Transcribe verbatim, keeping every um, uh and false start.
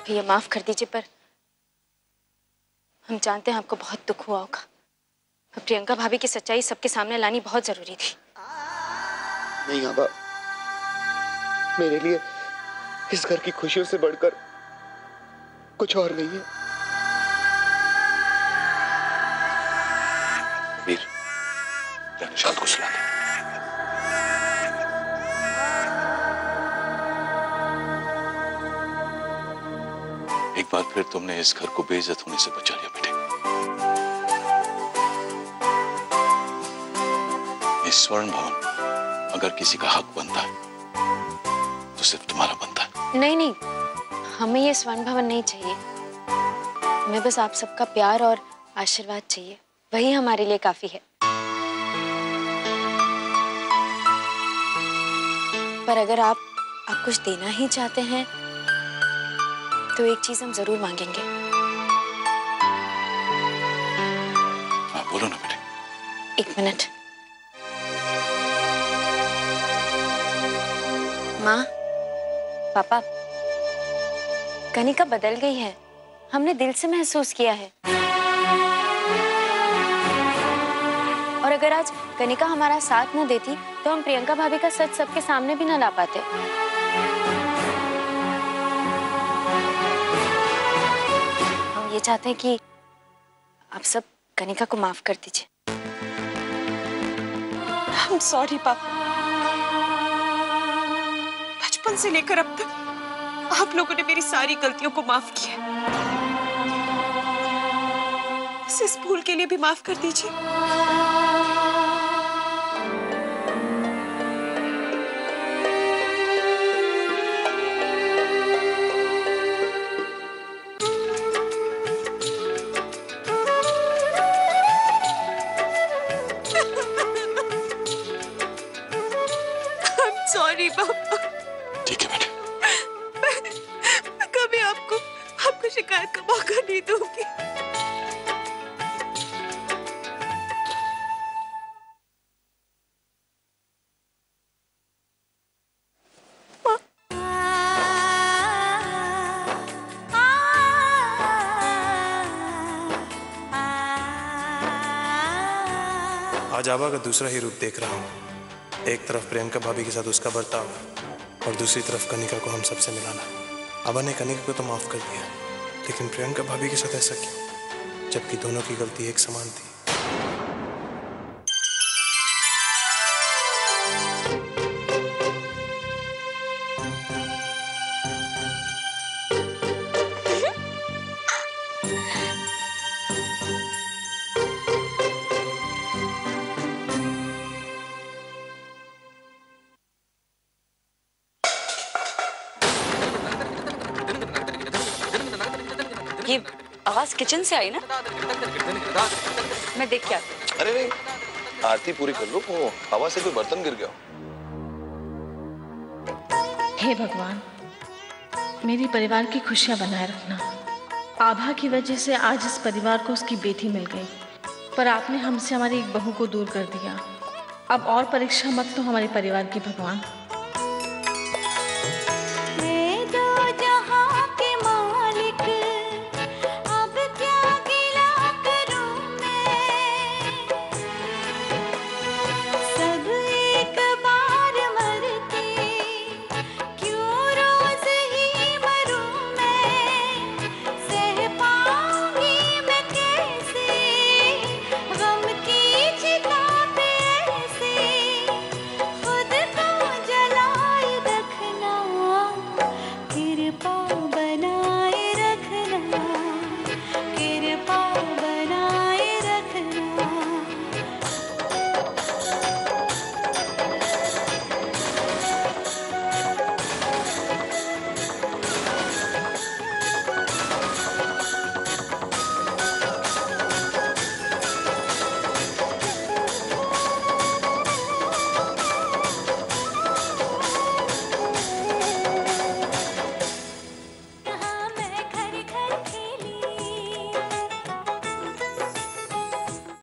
भैया माफ कर दीजिए, पर हम जानते हैं आपको बहुत दुख हुआ होगा। अब प्रियंका भाभी की सच्चाई सबके सामने लानी बहुत जरूरी थी। नहीं आबा, मेरे लिए इस घर की खुशियों से बढ़कर कुछ और नहीं है। वीर, जाने शांत को सुला दे। एक बार फिर तुमने इस घर को बेइज्जत होने से बचा लिया बेटे। ये स्वर्ण भवन अगर किसी का हक बनता है तो सिर्फ तुम्हारा बनता है। नहीं नहीं, हमें ये स्वर्ण भवन नहीं चाहिए। हमें बस आप सबका प्यार और आशीर्वाद चाहिए, वही हमारे लिए काफी है। पर अगर आप आप कुछ देना ही चाहते हैं तो एक चीज हम जरूर मांगेंगे। हाँ बोलो ना बेटे। एक मिनट। माँ, पापा, कनिका बदल गई है, हमने दिल से महसूस किया है। और अगर आज कनिका हमारा साथ न देती तो हम प्रियंका भाभी का सच सबके सामने भी न ला पाते। हम ये चाहते हैं कि आप सब कनिका को माफ कर दीजिए। I'm sorry पापा। बचपन से लेकर अब तक आप लोगों ने मेरी सारी गलतियों को माफ किया। इस भूल के लिए भी माफ कर दीजिए। सॉरी पापा। ठीक है बेटे। मैं कभी आपको आपको शिकायत का मौका नहीं दूंगी। आज आबा का दूसरा ही रूप देख रहा हूँ। एक तरफ प्रियंका भाभी के साथ उसका बर्ताव और दूसरी तरफ कनिका को हम सबसे मिलाना। आबा ने कनिका को तो माफ कर दिया, लेकिन प्रियंका भाभी के साथ ऐसा क्यों, जबकि दोनों की गलती एक समान थी। ये आवाज किचन से आई ना? मैं देख के आती। अरे नहीं, आरती पूरी कर लो, वो हवा से कोई बर्तन गिर गया। हे भगवान, मेरी परिवार की खुशियां बनाए रखना। आभा की वजह से आज इस परिवार को उसकी बेटी मिल गई, पर आपने हमसे हमारी एक बहू को दूर कर दिया। अब और परीक्षा मत तो हमारे परिवार की भगवान।